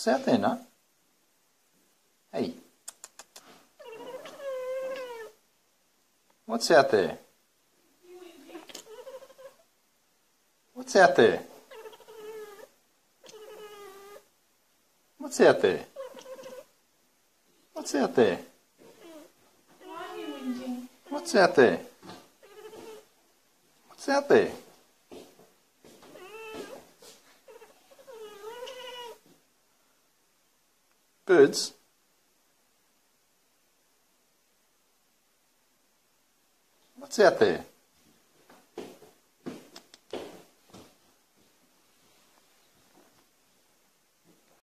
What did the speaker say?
What's out there, Nut? Hey. What's out there? What's out there? What's out there? What's out there? Why are you whinging? What's out there? What's out there? Birds? What's out there?